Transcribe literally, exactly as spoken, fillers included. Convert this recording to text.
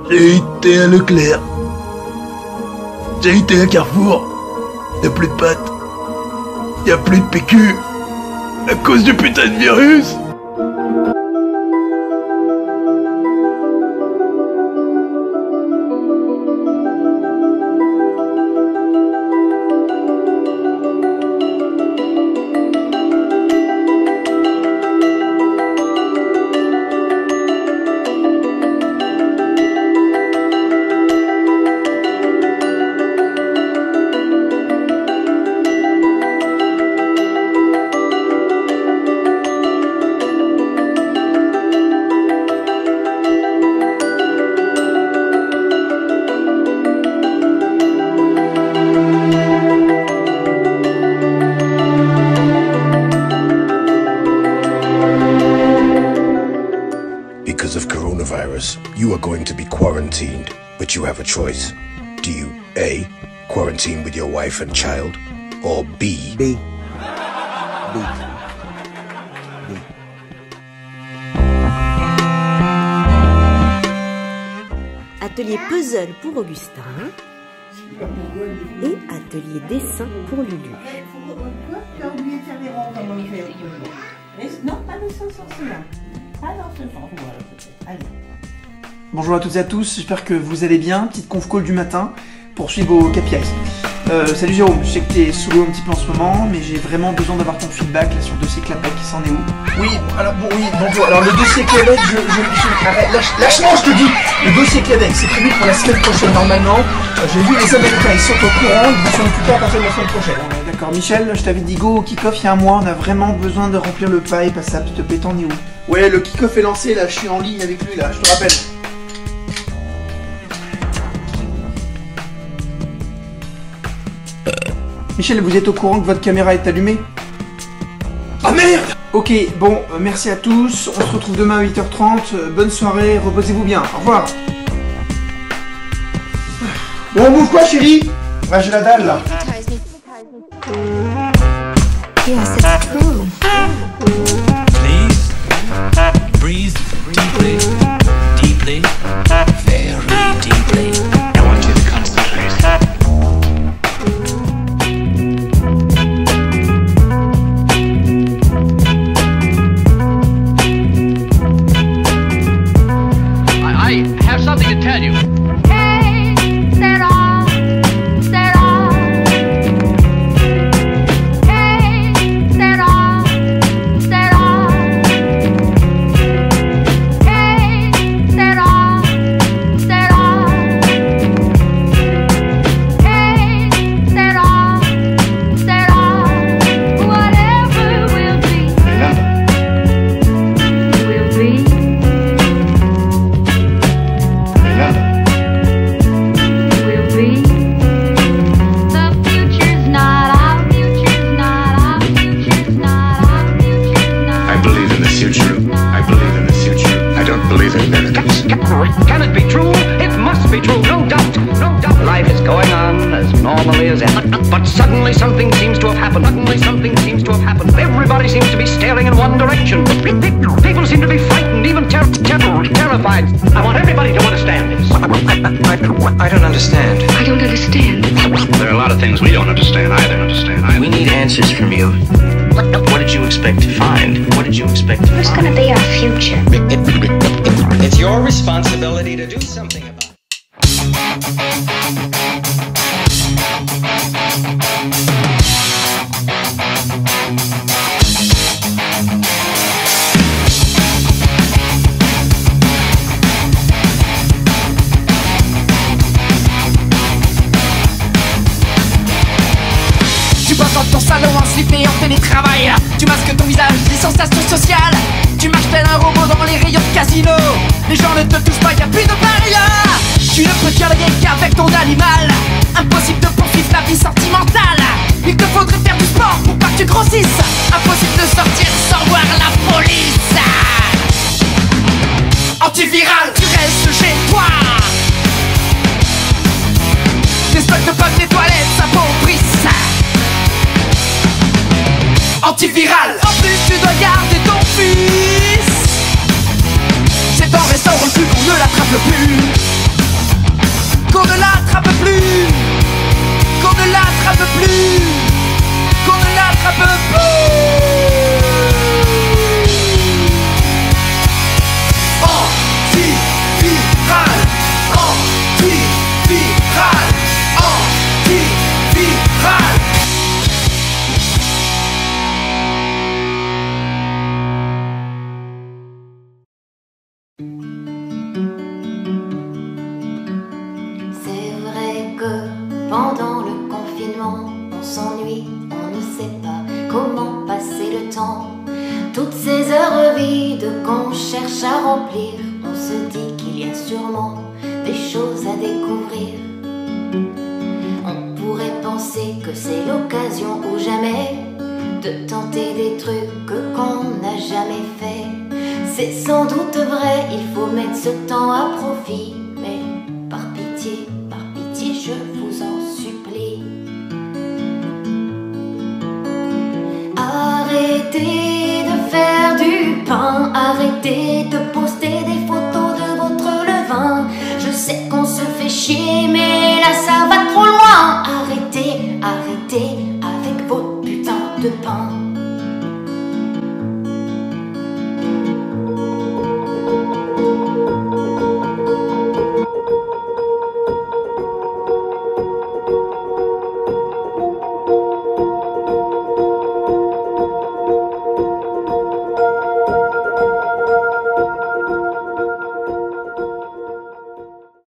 J'ai été à Leclerc. J'ai été à Carrefour. Y'a plus de pâtes. Y'a plus de P Q. À cause du putain de virus. Because of coronavirus, you are going to be quarantined, but you have a choice. Do you A. Quarantine with your wife and child, or B. B. B. B. Atelier puzzle pour Augustin et atelier dessin pour Lulu. Tu as oublié de faire les rangs comme on fait. Non, pas dans ce sens-là. Pas dans ce sens. Voilà, peut-être. Allez. Bonjour à toutes et à tous, j'espère que vous allez bien. Petite conf call du matin pour suivre vos K P Is. Euh, salut Jérôme, je sais que t'es sous l'eau un petit peu en ce moment, mais j'ai vraiment besoin d'avoir ton feedback là, sur le dossier Clapec, qui s'en est où? Oui, alors bon, oui, bonjour. Alors le dossier Clapec, je, je, je arrête, lâche, lâche-moi, je te dis. Le dossier Clapec, c'est prévu pour la semaine prochaine normalement. Euh, j'ai vu les Américains, ils sont au courant, ils vont s'en occuper à partir de la semaine prochaine. Ouais, d'accord, Michel, je t'avais dit go au kick-off il y a un mois, on a vraiment besoin de remplir le pipe, à ça, s'il te plaît, t'en es où? Ouais, le kick-off est lancé, là, je suis en ligne avec lui, là, je te rappelle. Michel, vous êtes au courant que votre caméra est allumée? Ah merde! Ok, bon, euh, merci à tous, on se retrouve demain à huit heures trente, euh, bonne soirée, reposez-vous bien, au revoir. Bon, on bouge quoi chérie? Ouais, j'ai la dalle là. Yes, it's true. Please breathe deeply, deeply, very deeply. I want you to concentrate. I, I have something to tell you. Hey, set off, set off. Hey, set off, set off. Hey, set off, set off. Hey, set off, set off. Whatever will be, will be. Will be. The future's not our future's not our future's not our future's not. I believe in the future. I believe in the future. I don't believe in miracles. Can it be true? It must be true, no doubt, no doubt. Life is going on as normally as ever. But suddenly something seems to have happened. Suddenly something seems to have happened. Everybody seems to be staring in one direction. People seem to be frightened, even ter ter terrified. I want everybody to understand this. I, I, I don't understand. I don't understand. There are a lot of things we don't understand either. Understand either. We need answers from you. What, what did you expect to find? What did you expect to Who's find? gonna be our future? It's your responsibility to do something about it. Tu bosses dans ton salon en slip et en télétravail. Tu masques ton visage, distanciation sociale. Tu marches tel un robot dans les rayons de casino. Les gens ne te touchent pas, y'a plus de barrière. Tu ne peux dialoguer qu'avec ton animal. Impossible de poursuivre ta vie sentimentale. Il te faudrait faire du sport pour pas que tu grossisses. Impossible de sortir sans voir la police. Antiviral, tu restes chez toi. Tes stocks de pommes des toilettes s'appauvrissent. Antiviral, en plus tu dois garder ton fils. C'est en restant reclus qu'on ne l'attrape plus. à remplir. On se dit qu'il y a sûrement des choses à découvrir. On pourrait penser que c'est l'occasion ou jamais de tenter des trucs qu'on n'a jamais fait. C'est sans doute vrai, il faut mettre ce temps à profit. Mais par pitié, par pitié, je vous en supplie. Arrêtez de faire du pain, arrêtez de poster des photos de votre levain. Je sais qu'on se fait chier, mais là ça va trop loin. Arrêtez, arrêtez avec votre putain de pain.